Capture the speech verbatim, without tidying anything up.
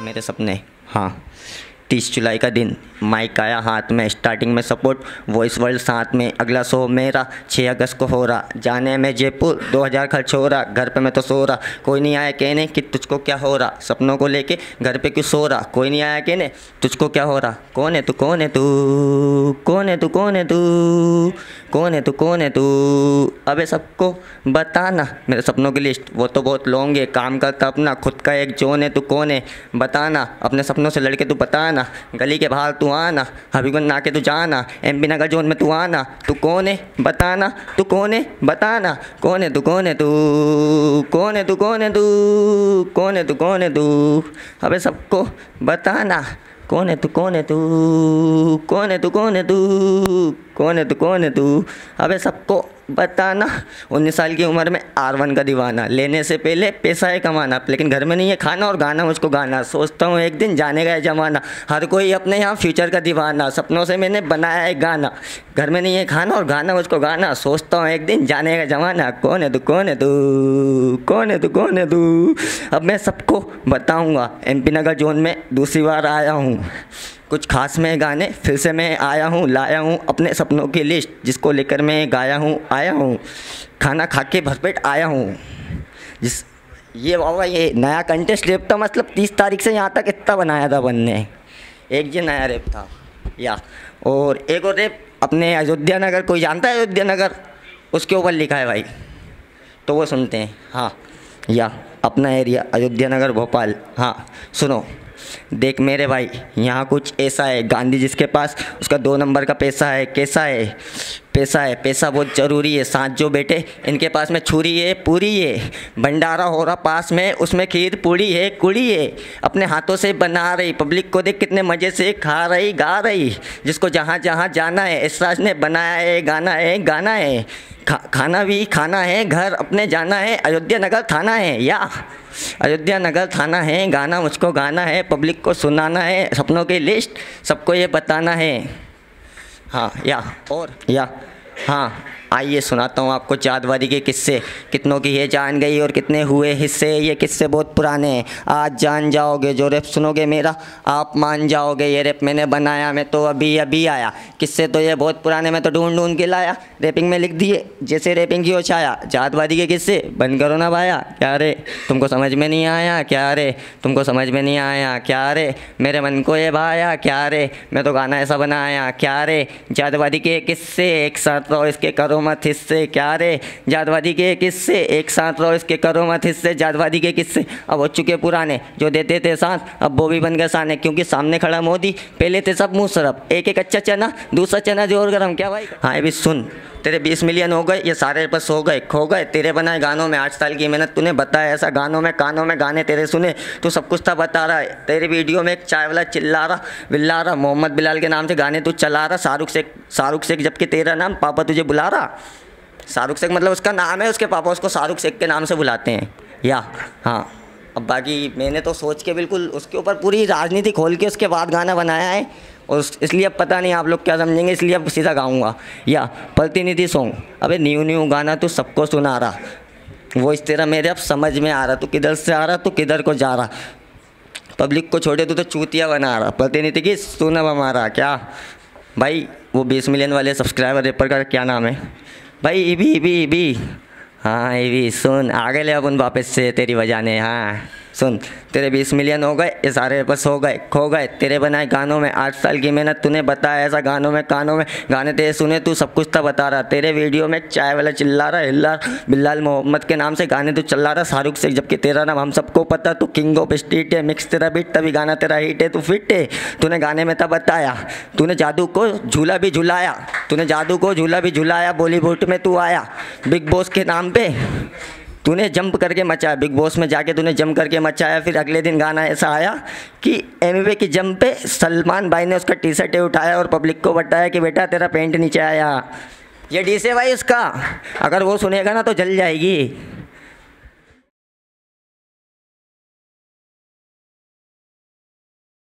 मेरे सपने। हाँ, तीस जुलाई का दिन, माइक आया हाथ में, स्टार्टिंग में सपोर्ट, वॉइस वर्ल्ड साथ में, अगला शो मेरा छः अगस्त को हो रहा, जाने में जयपुर दो हज़ार खर्च हो रहा, घर पे मैं तो सो रहा, कोई नहीं आया कहने कि तुझको क्या हो रहा, सपनों को लेके घर पे क्यों सो रहा, कोई नहीं आया कहने तुझको क्या हो रहा, कौन है तू कौन है तू कौन है तू कौन है तू कौन है तू कौन है तू अबे सबको बताना, मेरे सपनों की लिस्ट वो तो बहुत लॉन्ग है, काम करता अपना खुद का एक जोन है, तू कौन है बताना, अपने सपनों से लड़के तू बताना, गली के बाहर तू आना, हबीबगंज ना के तू जाना, एम पी नगर जोन में तू आना, तू कौन है बताना, तू कौन है बताना, कौन है तू कौन है तू कौन है तू कौन है तू कौन है तू कौन है तू अबे सबको बताना, कौन है तू कौन है तू कौन है तू कौन है तू कौन है तू कौन है तू अबे सबको बताना। उन्नीस साल की उम्र में आर वन का दीवाना, लेने से पहले पैसा है कमाना, लेकिन घर में नहीं है खाना और गाना मुझको गाना, सोचता हूँ एक दिन जाने का है जमाना, हर कोई अपने यहाँ फ्यूचर का दीवाना, सपनों से मैंने बनाया है गाना, घर में नहीं है खाना और गाना मुझको गाना, सोचता हूँ एक दिन जाने का जमाना, कौन है तू कौन है तू कौन है तू कौन है तू अब मैं सबको बताऊँगा। एम पी नगर जोन में दूसरी बार आया हूँ, कुछ खास में गाने फिर से मैं आया हूँ, लाया हूँ अपने सपनों की लिस्ट, जिसको लेकर मैं गाया हूँ आया हूँ, खाना खा के भरपेट आया हूँ। जिस ये बाबा ये नया कंटेस्ट रेप था, मतलब तीस तारीख से यहाँ तक इतना बनाया था बनने, एक ये नया रेप था या और एक और रेप अपने अयोध्या नगर, कोई जानता है अयोध्या नगर, उसके ऊपर लिखा है भाई, तो वो सुनते हैं। हाँ, या अपना एरिया अयोध्या नगर भोपाल। हाँ सुनो, देख मेरे भाई यहाँ कुछ ऐसा है, गांधी जिसके पास उसका दो नंबर का पैसा है, कैसा है पैसा है, पैसा बहुत ज़रूरी है, साथ जो बेटे इनके पास में छुरी है पूरी है, भंडारा हो रहा पास में उसमें खीर पूरी है कुड़ी है, अपने हाथों से बना रही, पब्लिक को देख कितने मज़े से खा रही गा रही, जिसको जहाँ जहाँ जाना है ऐसराज ने बनाया है, गाना है गाना है, खा, खाना भी खाना है, घर अपने जाना है, अयोध्या नगर थाना है या अयोध्या नगर थाना है, गाना मुझको गाना है, पब्लिक को सुनाना है, सपनों की लिस्ट सबको ये बताना है। हाँ या और या हाँ आइए सुनाता हूँ आपको चाँदवारी के किस्से, कितनों की ये जान गई और कितने हुए हिस्से, ये किस्से बहुत पुराने हैं, आज जान जाओगे, जो रैप सुनोगे मेरा आप मान जाओगे, ये रैप मैंने बनाया, मैं तो अभी अभी आया, किस्से तो ये बहुत पुराने, मैं तो ढूंढ ढूंढ के लाया, रैपिंग में लिख दिए जैसे रैपिंग की हो छाया, चाँदवारी के किस्से बंद करो ना भाया, क्या रे तुमको समझ में नहीं आया, क्या रे तुमको समझ में नहीं आया, क्या रे मेरे मन को ये भाया, क्या रे मैं तो गाना ऐसा बनाया, क्या रे चाँदवारी के किस्से एक साथ रहो इसके करो मत हिस्से, क्या रे जातवादी के किस्से एक साथ रहो इसके करो मत हिस्से, जातवादी के किस्से अब हो चुके पुराने, जो देते थे साथ अब वो भी बन गए साने, क्योंकि सामने खड़ा मोदी, पहले थे सब मुँह सरफ, एक एक अच्छा चना दूसरा चना जोर गरम, क्या भाई। हाँ ये भी सुन, तेरे बीस मिलियन हो गए ये सारे बस हो गए खो गए, तेरे बनाए गानों में आठ साल की मेहनत तूने बताया ऐसा, गानों में कानों में गाने तेरे सुने, तू सब कुछ था बता रहा है, तेरे वीडियो में एक चाय वाला चिल्ला रहा बिल्ला रहा, मोहम्मद बिलाल के नाम से गाने तू चला रहा, शाहरुख शेख शाहरुख शेख जबकि तेरा नाम पापा तुझे बुला रहा, शाहरुख शेख मतलब उसका नाम है, उसके पापा उसको शाहरुख शेख के नाम से बुलाते हैं या हाँ। अब बाकी मैंने तो सोच के बिल्कुल उसके ऊपर पूरी राजनीति खोल के उसके बाद गाना बनाया है, और इसलिए अब पता नहीं आप लोग क्या समझेंगे, इसलिए अब सीधा गाऊंगा या प्रतिनिधि सॉन्ग। अबे न्यू न्यू गाना तू सबको सुना रहा, वो इस तरह मेरे अब समझ में आ रहा, तू किधर से आ रहा तू किधर को जा रहा, पब्लिक को छोड़े तू तो चूतिया बना रहा, प्रतिनिधि की सुना हमारा क्या भाई। वो बीस मिलियन वाले सब्सक्राइबर रेपर का क्या नाम है भाई, ईबी ईबी ईबी हाँ ईबी सुन, आ गए ले अपन वापस से तेरी वजह ने। हाँ सुन, तेरे बीस मिलियन हो गए ये सारे बस हो गए खो गए, तेरे बनाए गानों में आठ साल की मेहनत तूने बताया ऐसा, गानों में कानों में गाने तेरे सुने तू सब कुछ था बता रहा, तेरे वीडियो में चाय वाला चिल्ला रहा हिल्ला बिल्लाल मोहम्मद के नाम से गाने तू चला रहा, शाहरुख शेख जबकि तेरा नाम हम सबको पता, तू किंग ऑफ स्ट्रीट है, मिक्स तेरा बीट तभी गाना तेरा हिट है, तू फिट है, तूने गाने में तब बताया, तूने जादू को झूला भी झुलाया, तूने जादू को झूला भी झुलाया, बॉलीवुड में तू आया बिग बॉस के नाम पे, तूने जंप करके मचाया, बिग बॉस में जाके तूने जंप करके मचाया, फिर अगले दिन गाना ऐसा आया कि एमवे की जंप पे सलमान भाई ने उसका टी शर्ट उठाया और पब्लिक को बताया कि बेटा तेरा पेंट नीचे आया, ये डी से भाई उसका, अगर वो सुनेगा ना तो जल जाएगी।